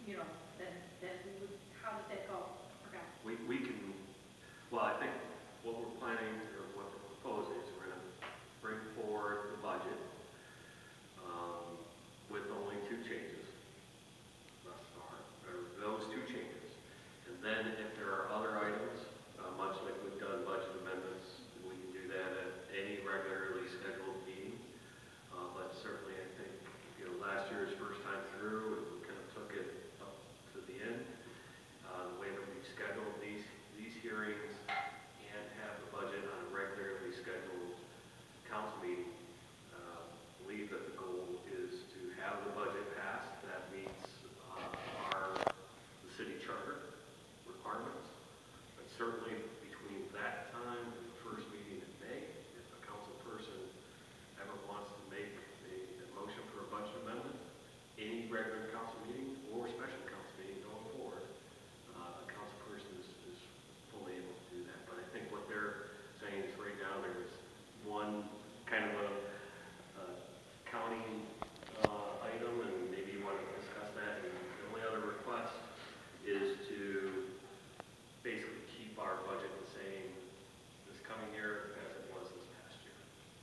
you know, then we would, how does that go? Forgot. We can, well, I think what we're planning, or what we're proposing is we're going to bring forward the budget with only two changes thus far, or those two changes. And then if there are other items, much like we've done budget amendments, we can do that at any regularly scheduled meeting. But certainly I think, you know, last year's first time through, we kind of took it up to the end. The way that we've scheduled these hearings and have the budget on a regularly scheduled council meeting, believe that the goal is to have the budget passed that meets the city charter requirements. But certainly between that time and the first meeting in May, if a council person ever wants to make a motion for a budget amendment, any regular council meeting or special council meeting going forward, a council person is fully able to do that. But I think what they're saying is right now there is one kind of a county item, and maybe you want to discuss that. And the only other request is to basically keep our budget the same this coming year as it was this past year.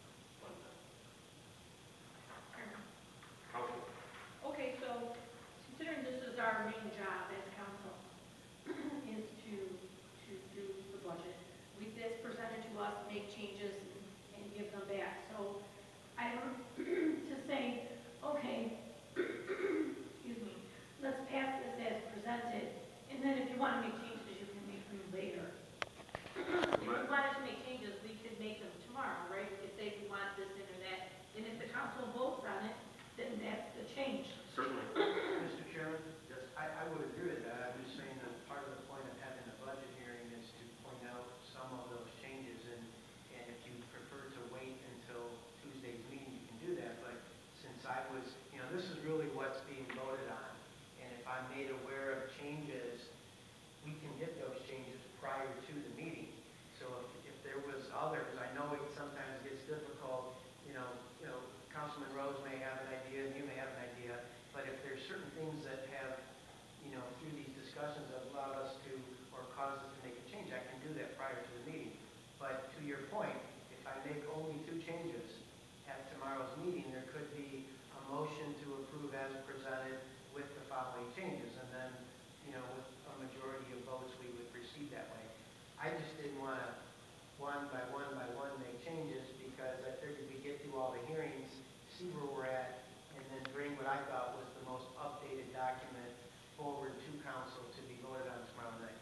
Council. Okay, so considering this is our main job as council, is to do the budget. With this presented to us, make changes and give them back. So I don't to say, okay, excuse me, let's pass this as presented, and then if you want to make changes, you can make them later. If we wanted to make changes, we could make them tomorrow, right? We could say we want this in or that, and if the council votes on it, then that's the change. Certainly. Mr. Chairman? Yes. I would agree with that. I'm just saying that part of the point of having a budget hearing is to point out some of those changes, and if you prefer to wait until Tuesday's meeting, you can do that. But since I was, you know, this is really what's being voted on, and if I'm made aware of changes, we can get those changes prior to the meeting. So if there was others, I know it sometimes gets difficult, you know, Councilman Rose may have an idea, and you may have an idea, but if there's certain things that have, you know, through these discussions have allowed us to, or caused us to make a change, I can do that prior to the meeting. But to your point, if I make only two changes at tomorrow's meeting, there could be a motion to approve as presented with the following changes, and then, you know, with a majority of votes, we would proceed that way. I just didn't want to one by one make changes, because I figured we'd get through all the hearings, see where we're at, and then bring what I thought was the most updated document forward to council to be voted on tomorrow night.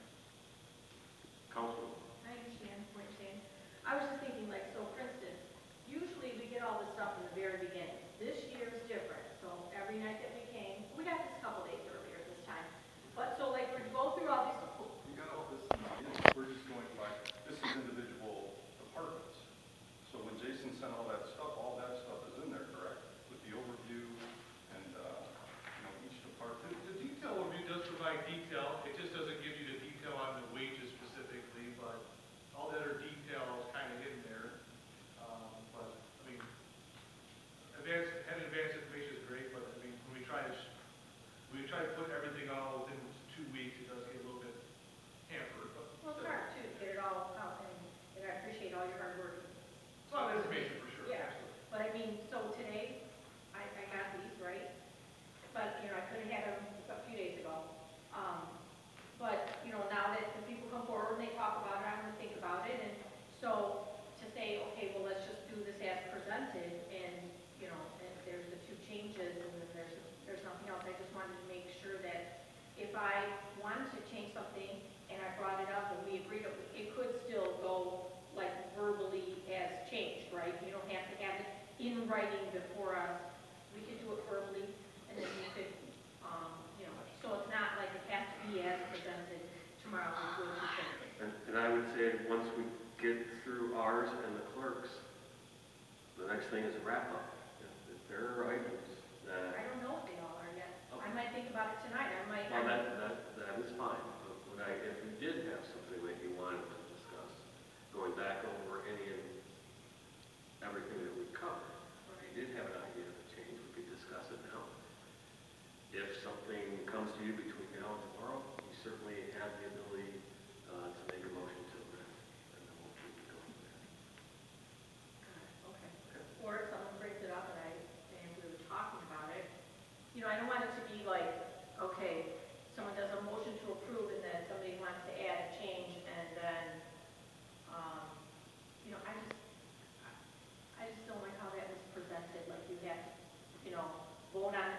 Council. I understand what you're saying. I was just thinking, like, so for instance, usually we get all this stuff in the very beginning. This year is different. So every night that we came, we got this a couple days earlier this time. But so like we go through all these. We got all this in the beginning. We're just going by, this is individual departments. So when Jason sent all that stuff is in there, correct? With the overview and, you know, each department. The detail overview does provide detail. It just doesn't give you the detail on the wages specifically, but all the other details kind of hidden there. But I mean, having advanced information is great, but I mean, when we try to put everything all within 2 weeks, it does get a little bit hampered. But Well, it's hard too to get it all out, and I appreciate all your hard work. it's a lot of information for sure. Yeah, Absolutely. but I mean, so today, I got these, right? But, you know, I could have had them a few days ago. But, you know, now that the people come forward and they talk about it, I'm gonna think about it, and so to say, okay, well, let's just do this as presented, and, you know, and there's the two changes, and then there's nothing else. I just wanted to make sure that if I wanted to change something, and I brought it up, and we agreed, it could still go, like, verbally as changed, right? You don't have to have it in writing before us. We could do it verbally, and then we could, you know, so it's not like it has to be as presented tomorrow. And I would say once we get through ours and the clerks, the next thing is a wrap up. If there are items that. I don't know if they all are yet. I might think about it tonight. I might. Well, that is fine. But if we did have something that you wanted to discuss, going back over any and everything that we covered, if you did have an idea of a change, we could discuss it now. If something comes to you between vote on